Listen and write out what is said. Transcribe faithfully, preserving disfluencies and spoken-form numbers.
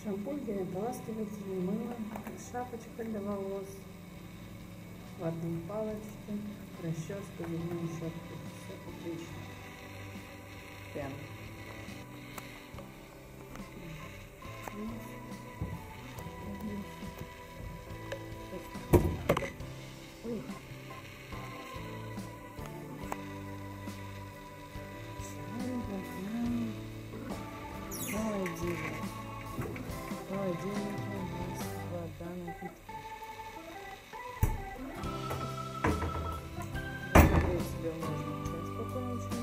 Шампунь для ополаскивателей, мыло, шапочка для волос, ватные палочки, расческа, зубную щетку. Все отлично. Прям. Ой. Холодильник. Холодильник у нас вода напитки. Закрыть себе можно чай спокойненько.